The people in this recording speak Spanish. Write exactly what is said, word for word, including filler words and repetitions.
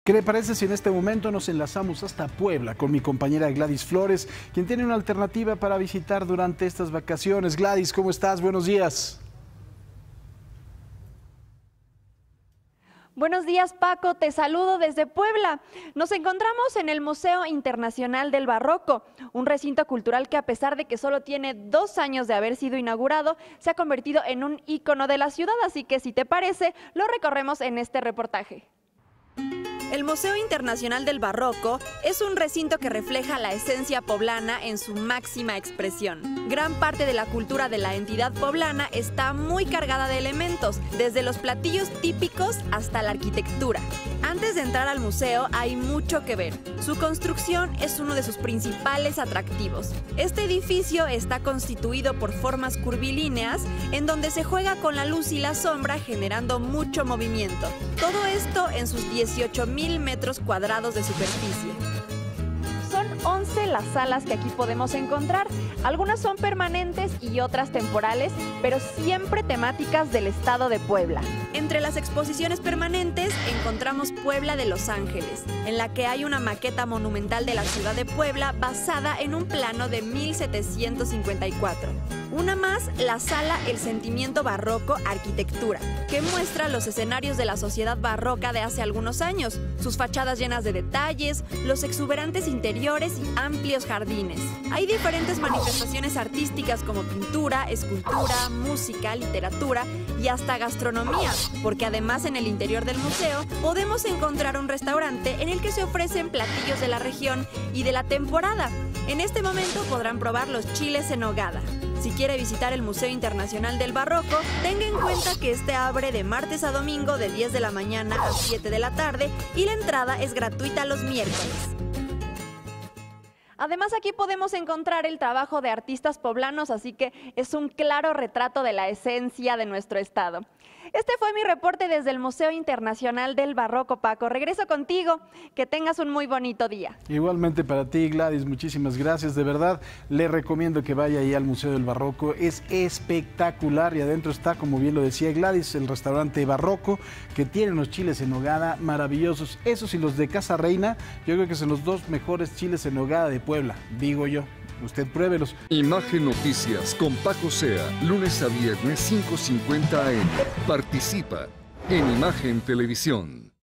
¿Qué le parece si en este momento nos enlazamos hasta Puebla con mi compañera Gladys Flores, quien tiene una alternativa para visitar durante estas vacaciones? Gladys, ¿cómo estás? Buenos días. Buenos días, Paco, te saludo desde Puebla. Nos encontramos en el Museo Internacional del Barroco, un recinto cultural que, a pesar de que solo tiene dos años de haber sido inaugurado, se ha convertido en un ícono de la ciudad, así que si te parece, lo recorremos en este reportaje. El Museo Internacional del Barroco es un recinto que refleja la esencia poblana en su máxima expresión. Gran parte de la cultura de la entidad poblana está muy cargada de elementos, desde los platillos típicos hasta la arquitectura. Antes de entrar al museo hay mucho que ver. Su construcción es uno de sus principales atractivos. Este edificio está constituido por formas curvilíneas en donde se juega con la luz y la sombra, generando mucho movimiento. Todo esto en sus dieciocho mil metros cuadrados de superficie. Son once las salas que aquí podemos encontrar. Algunas son permanentes y otras temporales, pero siempre temáticas del estado de Puebla. Entre las exposiciones permanentes encontramos Puebla de Los Ángeles, en la que hay una maqueta monumental de la ciudad de Puebla basada en un plano de mil setecientos cincuenta y cuatro. Una más, la sala El Sentimiento Barroco Arquitectura, que muestra los escenarios de la sociedad barroca de hace algunos años, sus fachadas llenas de detalles, los exuberantes interiores y amplios jardines. Hay diferentes manifestaciones artísticas como pintura, escultura, música, literatura y hasta gastronomía, porque además en el interior del museo podemos encontrar un restaurante en el que se ofrecen platillos de la región y de la temporada. En este momento podrán probar los chiles en nogada. Si quiere visitar el Museo Internacional del Barroco, tenga en cuenta que este abre de martes a domingo de diez de la mañana a siete de la tarde y la entrada es gratuita los miércoles. Además, aquí podemos encontrar el trabajo de artistas poblanos, así que es un claro retrato de la esencia de nuestro estado. Este fue mi reporte desde el Museo Internacional del Barroco, Paco. Regreso contigo, que tengas un muy bonito día. Igualmente para ti, Gladys, muchísimas gracias. De verdad, le recomiendo que vaya ahí al Museo del Barroco. Es espectacular y adentro está, como bien lo decía Gladys, el restaurante Barroco, que tiene unos chiles en nogada maravillosos. Esos y los de Casa Reina, yo creo que son los dos mejores chiles en nogada de Puebla, digo yo. Usted pruébelos. Imagen Noticias con Paco Sea, lunes a viernes cinco cincuenta a eme. Participa en Imagen Televisión.